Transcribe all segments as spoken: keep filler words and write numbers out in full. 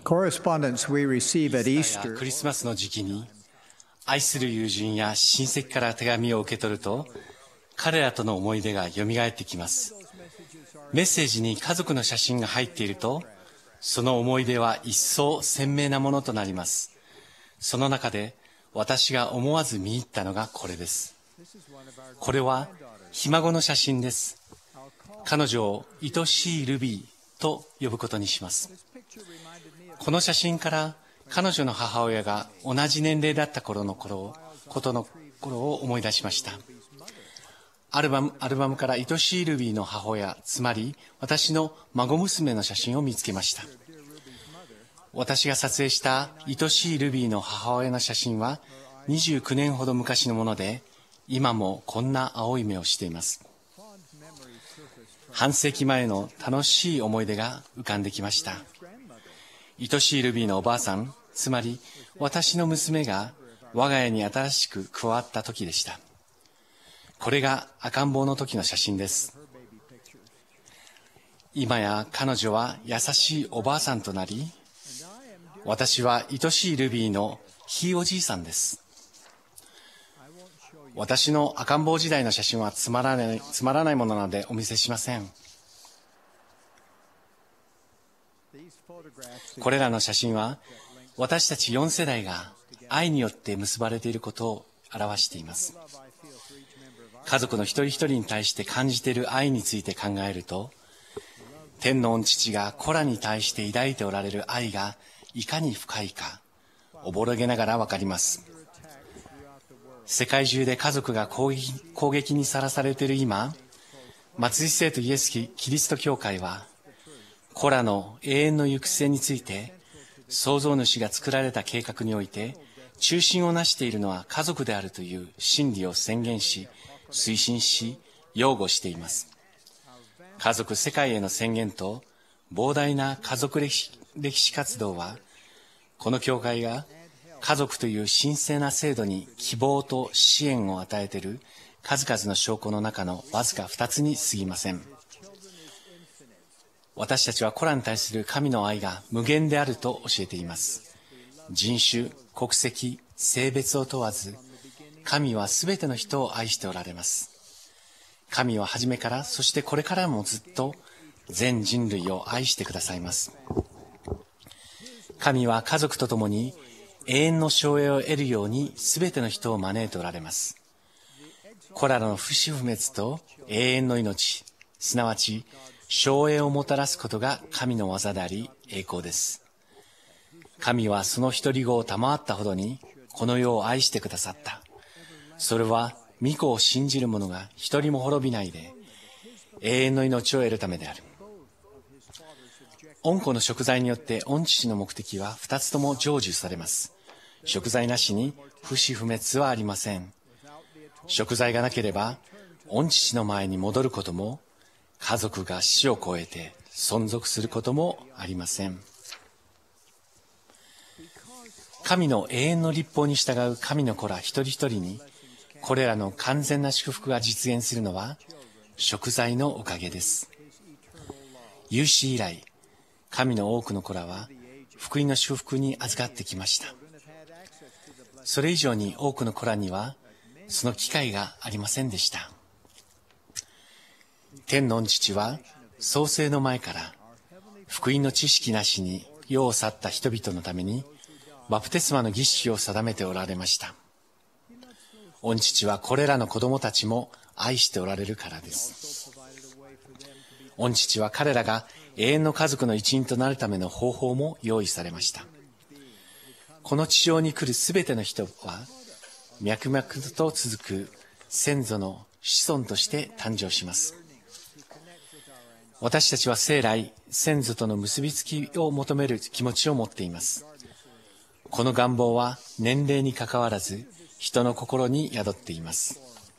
Correspondence we receive at イースター Easter やクリスマスの時期に、愛する友人や親戚から手紙を受け取ると、彼らとの思い出がよみがえってきます。メッセージに家族の写真が入っていると、その思い出は一層鮮明なものとなります。その中で私が思わず見入ったのがこれです。これはひ孫の写真です。彼女を愛しいルビーと呼ぶことにします。この写真から彼女の母親が同じ年齢だった頃の頃ことの頃を思い出しました。アルバム、アルバムから愛しいルビーの母親、つまり私の孫娘の写真を見つけました。私が撮影した愛しいルビーの母親の写真はにじゅうきゅうねんほど昔のもので、今もこんな青い目をしています。半世紀前の楽しい思い出が浮かんできました。愛しいルビーのおばあさん、つまり私の娘が我が家に新しく加わった時でした。これが赤ん坊の時の写真です。今や彼女は優しいおばあさんとなり、私は愛しいルビーのひいおじいさんです。私の赤ん坊時代の写真はつまらない、つまらないものなのでお見せしません。これらの写真は私たちよん世代が愛によって結ばれていることを表しています。家族の一人一人に対して感じている愛について考えると、天の御父が子らに対して抱いておられる愛がいかに深いか、おぼろげながらわかります。世界中で家族が攻撃、攻撃にさらされている今、末日聖徒イエスキリスト教会は、子らの永遠の行く末について、創造主が作られた計画において、中心をなしているのは家族であるという真理を宣言し、推進し、擁護しています。家族世界への宣言と膨大な家族歴史、歴史活動は、この教会が家族という神聖な制度に希望と支援を与えている数々の証拠の中のわずか二つに過ぎません。私たちは子らに対する神の愛が無限であると教えています。人種、国籍、性別を問わず、神はすべての人を愛しておられます。神は初めから、そしてこれからもずっと全人類を愛してくださいます。神は家族と共に永遠の生栄を得るようにすべての人を招いておられます。これらの不死不滅と永遠の命、すなわち生栄をもたらすことが神の技であり栄光です。神はその一人子を賜ったほどにこの世を愛してくださった。それは御子を信じる者が一人も滅びないで永遠の命を得るためである。御子の贖罪によって御父の目的は二つとも成就されます。贖罪なしに不死不滅はありません。贖罪がなければ御父の前に戻ることも、家族が死を超えて存続することもありません。神の永遠の律法に従う神の子ら一人一人に、これらの完全な祝福が実現するのは贖罪のおかげです。有史以来、神の多くの子らは福音の祝福に預かってきました。それ以上に多くの子らにはその機会がありませんでした。天の御父は創世の前から福音の知識なしに世を去った人々のためにバプテスマの儀式を定めておられました。御父はこれらの子供たちも愛しておられるからです。御父は彼らが永遠の家族の一員となるための方法も用意されました。この地上に来るすべての人は脈々と続く先祖の子孫として誕生します。私たちは生来先祖との結びつきを求める気持ちを持っています。この願望は年齢にかかわらず人の心に宿っています。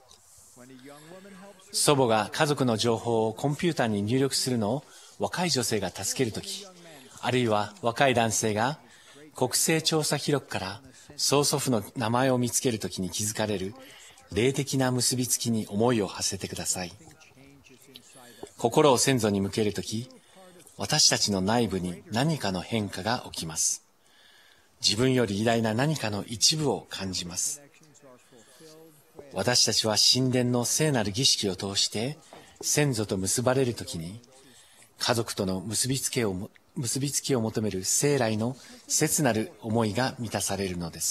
祖母が家族の情報をコンピューターに入力するのを若い女性が助けるとき、あるいは若い男性が国勢調査記録から曽祖父の名前を見つけるときに気づかれる霊的な結びつきに思いを馳せてください。心を先祖に向けるとき、 私たちの内部に何かの変化が起きます。自分より偉大な何かの一部を感じます。私たちは神殿の聖なる儀式を通して先祖と結ばれるときに、家族との結びつきを、結びつきを求める聖来の切なる思いが満たされるのです。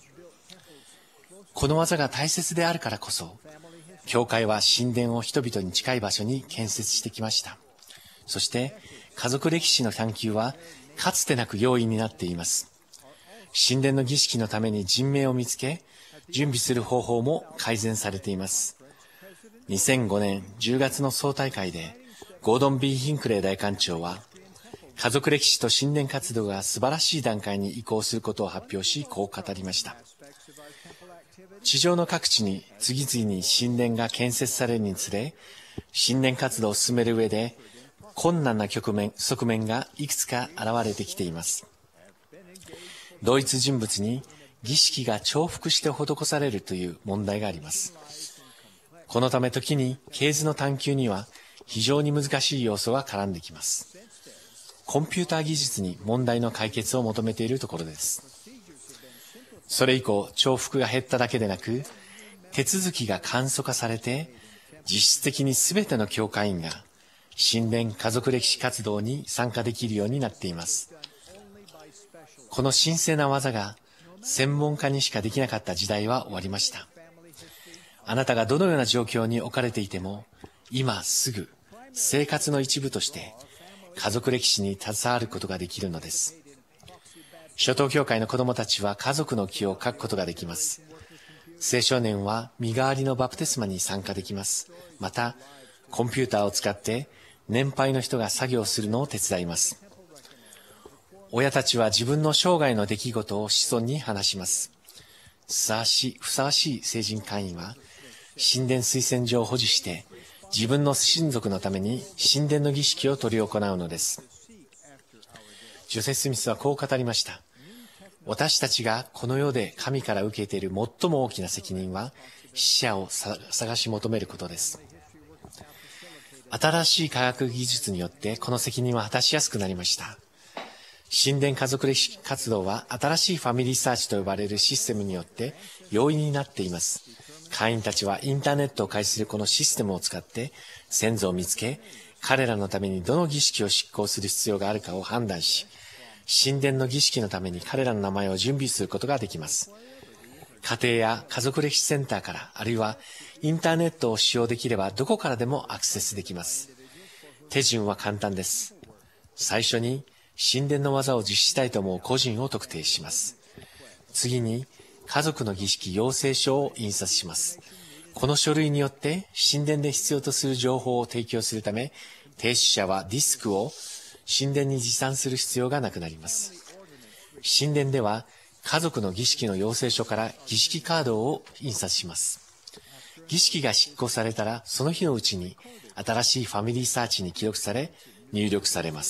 この技が大切であるからこそ、教会は神殿を人々に近い場所に建設してきました。そして家族歴史の探求はかつてなく容易になっています。神殿の儀式のために人命を見つけ、準備する方法も改善されています。にせんごねんじゅうがつの総大会で、ゴードン・ビー・ヒンクレイ大官長は、家族歴史と神殿活動が素晴らしい段階に移行することを発表し、こう語りました。地上の各地に次々に神殿が建設されるにつれ、神殿活動を進める上で、困難な局面、側面がいくつか現れてきています。同一人物に儀式が重複して施されるという問題があります。このため時に系図の探求には非常に難しい要素が絡んできます。コンピューター技術に問題の解決を求めているところです。それ以降、重複が減っただけでなく、手続きが簡素化されて、実質的に全ての教会員が神殿家族歴史活動に参加できるようになっています。この神聖な技が専門家にしかできなかった時代は終わりました。あなたがどのような状況に置かれていても、今すぐ生活の一部として家族歴史に携わることができるのです。初等教会の子供たちは家族の記を書くことができます。青少年は身代わりのバプテスマに参加できます。また、コンピューターを使って年配の人が作業するのを手伝います。親たちは自分の生涯の出来事を子孫に話します。ふさわしい、ふさわしい成人会員は、神殿推薦状を保持して、自分の親族のために神殿の儀式を執り行うのです。ジョセフ・スミスはこう語りました。私たちがこの世で神から受けている最も大きな責任は、死者を探し求めることです。新しい科学技術によってこの責任は果たしやすくなりました。神殿家族歴史活動は新しいファミリーサーチと呼ばれるシステムによって容易になっています。会員たちはインターネットを介するこのシステムを使って先祖を見つけ、彼らのためにどの儀式を執行する必要があるかを判断し、神殿の儀式のために彼らの名前を準備することができます。家庭や家族歴史センターから、あるいはインターネットを使用できればどこからでもアクセスできます。手順は簡単です。最初に神殿の技を実施したいと思う個人を特定します。次に家族の儀式要請書を印刷します。この書類によって神殿で必要とする情報を提供するため、提出者はディスクを神殿に持参する必要がなくなります。神殿では家族の儀式の要請書から儀式カードを印刷します。儀式が執行されたら、その日のうちに新しいファミリーサーチに記録され、入力されます。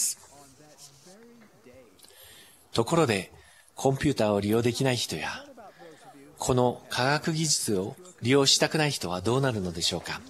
ところで、コンピューターを利用できない人や、この科学技術を利用したくない人はどうなるのでしょうか。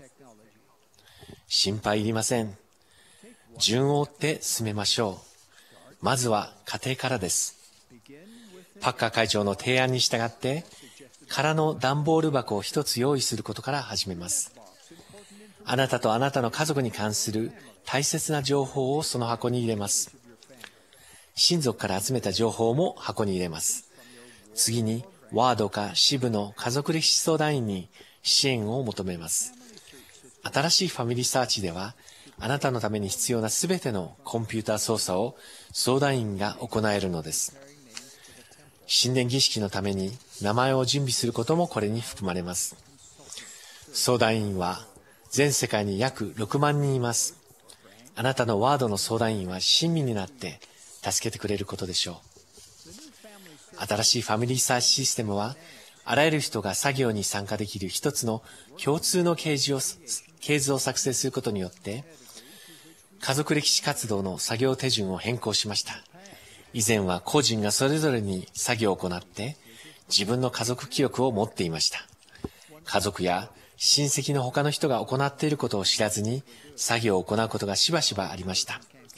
心配いりません。順を追って進めましょう。まずは家庭からです。パッカー会長の提案に従って、空の段ボール箱を一つ用意することから始めます。あなたとあなたの家族に関する大切な情報をその箱に入れます。親族から集めた情報も箱に入れます。次に、ワードか支部の家族歴史相談員に支援を求めます。新しいファミリーサーチでは、あなたのために必要なすべてのコンピューター操作を相談員が行えるのです。神殿儀式のために名前を準備することもこれに含まれます。相談員は全世界に約ろくまんにんいます。あなたのワードの相談員は親身になって助けてくれることでしょう。新しいファミリーサーチシステムは、あらゆる人が作業に参加できる一つの共通の掲示を、掲図を作成することによって、家族歴史活動の作業手順を変更しました。以前は個人がそれぞれに作業を行って自分の家族記憶を持っていました。家族や親戚の他の人が行っていることを知らずに作業を行うことがしばしばありました。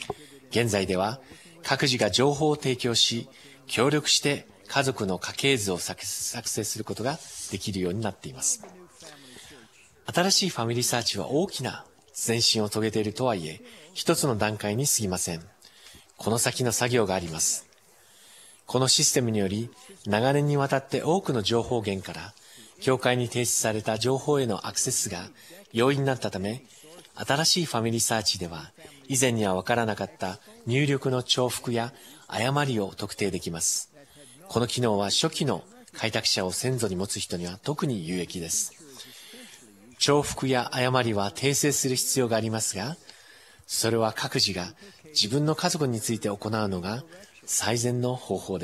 現在では各自が情報を提供し、協力して家族の家系図を作成することができるようになっています。新しいファミリーサーチは大きな前進を遂げているとはいえ、一つの段階に過ぎません。この先の作業があります。このシステムにより、長年にわたって多くの情報源から、教会に提出された情報へのアクセスが容易になったため、新しいファミリーサーチでは、以前には分からなかった入力の重複や誤りを特定できます。この機能は初期の開拓者を先祖に持つ人には特に有益です。重複や誤りは訂正する必要がありますが、それは各自が自分の家族について行うのが最善の方法です。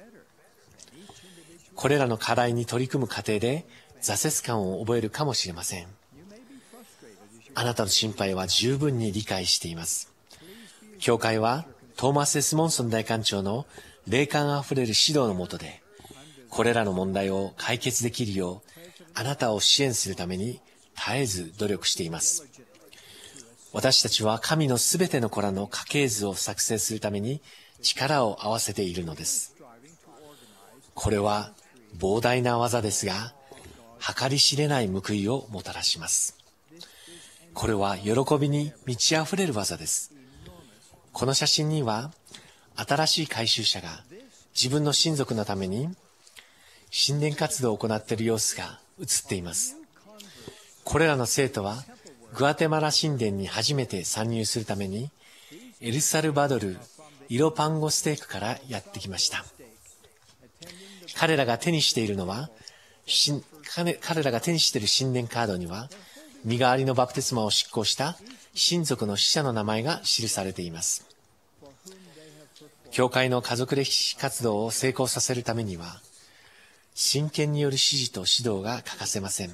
これらの課題に取り組む過程で挫折感を覚えるかもしれません。あなたの心配は十分に理解しています。教会はトーマス・エス・モンソン大官長の霊感あふれる指導の下で、これらの問題を解決できるよう、あなたを支援するために絶えず努力しています。私たちは神のすべての子らの家系図を作成するために力を合わせているのです。これは膨大な技ですが、計り知れない報いをもたらします。これは喜びに満ち溢れる技です。この写真には、新しい改宗者が自分の親族のために神殿活動を行っている様子が写っています。これらの生徒はグアテマラ神殿に初めて参入するためにエルサルバドル・イロパンゴステークからやってきました。彼らが手にしているのは、彼らが手にしている神殿カードには、身代わりのバプテスマを執行した親族の死者の名前が記されています。教会の家族歴史活動を成功させるためには、真剣による指示と指導が欠かせません。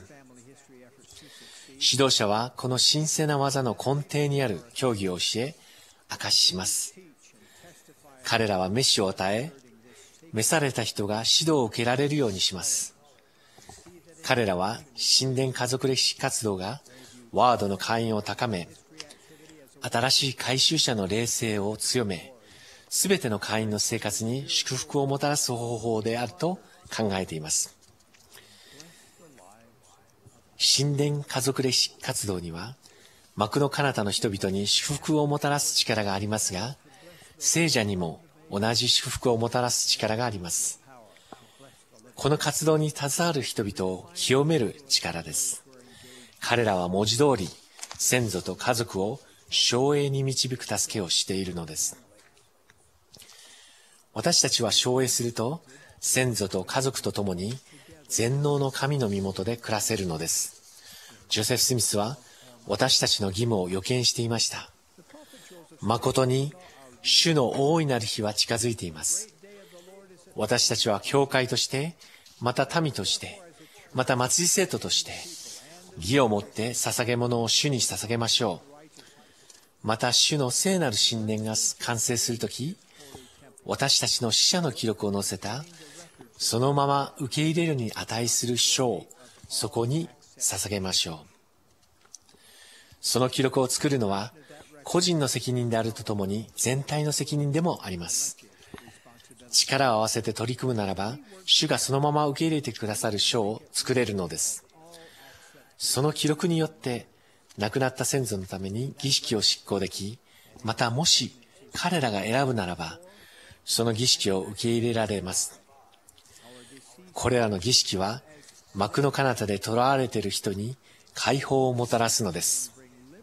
指導者はこの神聖な技の根底にある教義を教え、証しします。彼らは召しを与え、召された人が指導を受けられるようにします。彼らは神殿家族歴史活動がワードの会員を高め、新しい改宗者の霊性を強め、すべての会員の生活に祝福をもたらす方法であると考えています。神殿家族歴史活動には、幕の彼方の人々に祝福をもたらす力がありますが、聖者にも同じ祝福をもたらす力があります。この活動に携わる人々を清める力です。彼らは文字通り、先祖と家族を昌永に導く助けをしているのです。私たちは昌永すると、先祖と家族と共に全能の神の身元で暮らせるのです。ジョセフ・スミスは私たちの義務を予見していました。誠に主の大いなる日は近づいています。私たちは教会として、また民として、また祭り生徒として、義をもって捧げ物を主に捧げましょう。また主の聖なる神殿が完成するとき、私たちの死者の記録を載せた、そのまま受け入れるに値する書をそこに捧げましょう。その記録を作るのは、個人の責任であるとともに全体の責任でもあります。力を合わせて取り組むならば、主がそのまま受け入れてくださる書を作れるのです。その記録によって、亡くなった先祖のために儀式を執行でき、またもし彼らが選ぶならば、その儀式を受け入れられます。これらの儀式は、幕の彼方で囚われている人に解放をもたらすのです。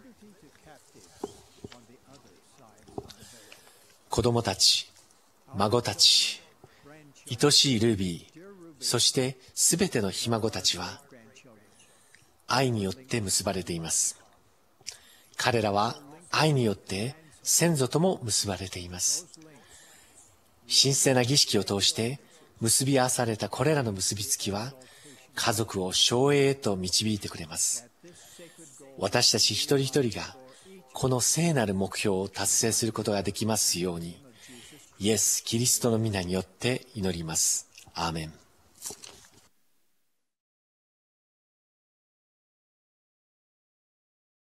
子供たち、孫たち、愛しいルビー、そしてすべてのひ孫たちは、愛によって結ばれています。彼らは愛によって先祖とも結ばれています。神聖な儀式を通して結び合わされたこれらの結びつきは、家族を昌永へと導いてくれます。私たち一人一人がこの聖なる目標を達成することができますように、イエス・キリストの皆によって祈ります。アーメン。